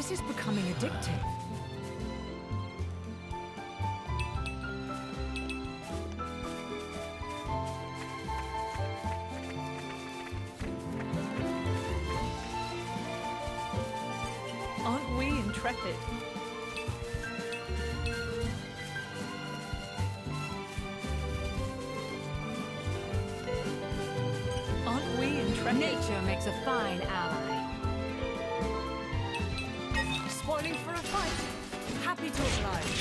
This is becoming addictive. Aren't we intrepid? Aren't we intrepid? Nature makes a fine ally. Spoiling for a fight. Happy to oblige.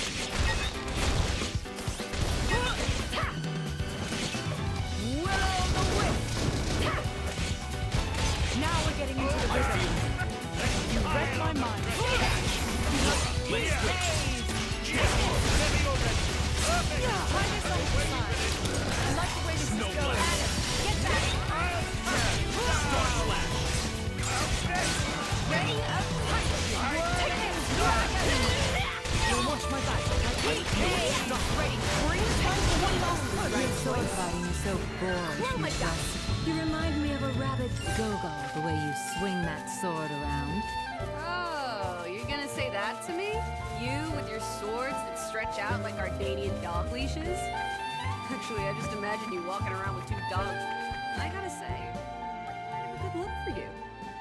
Will the whip. Now we're getting into the rhythm. You read my mind. I like the way this is going. Get back. Ready up. You'll watch my back. Not ready. Bring time for one last push. Sword fighting is so boring. Oh my God. You remind me of a rabid Gogol, the way you swing that sword around. Oh, you're gonna say that to me? You with your swords that stretch out like Arcadian dog leashes? Actually, I just imagine you walking around with two dogs. I gotta say, I have a good look for you.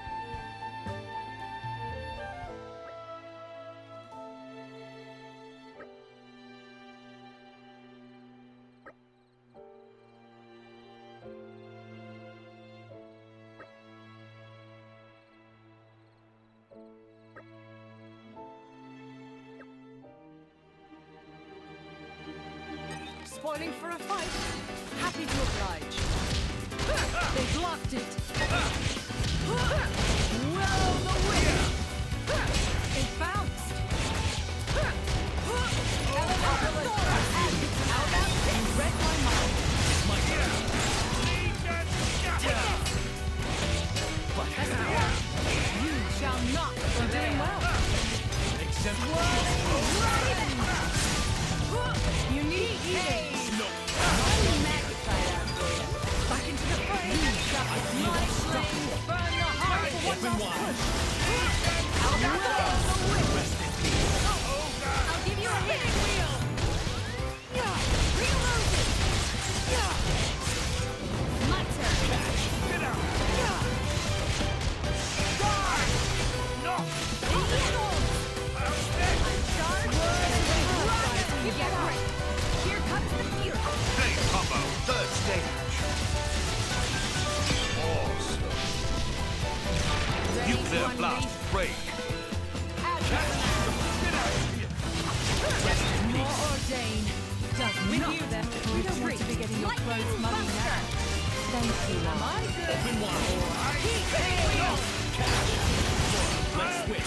Spoiling for a fight. Happy to oblige. They blocked it. Well, the wind. It bounced. How about this? Read my mind. You shall not. You're doing well. You need eating. I'm magnified out for you. Back into the fray. My flames burn the heart for one last push. How about this? I'll give you a hit. Wheel. Yeah. Reload it. Yeah. My turn. Yeah. Guard. No! I'm charged. You get right. Here comes the fury. Hey, combo! Third stage! Awesome! Nuclear one blast break! More ordained. Does With not. you then. We don't want to be getting your clothes muddy now. Thank you, Am love. I good? Let's switch!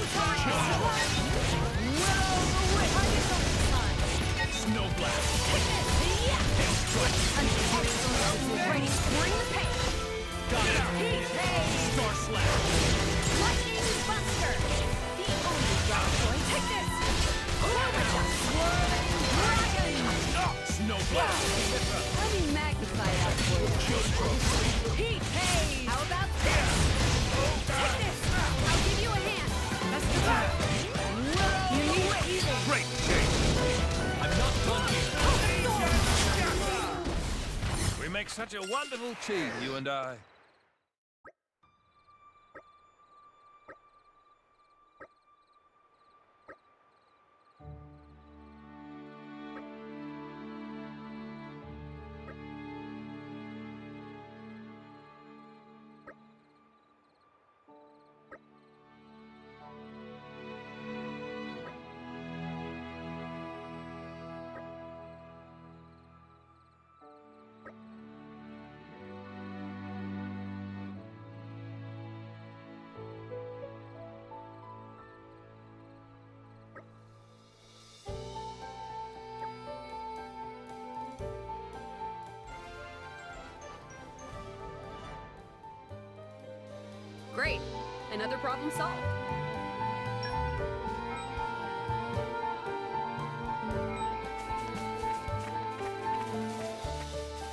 Snow blast! Ready, bring the pain. Star slash! Lightning Buster. The only drop point. Take this. Snow blast! Let me magnify that for you. Heat haze. How about this? Take this. I'll give you a hand. Let's go. You need evil. Great change! I'm not done here! We make such a wonderful team, you and I. Great. Another problem solved.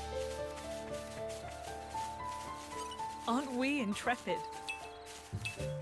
Aren't we intrepid?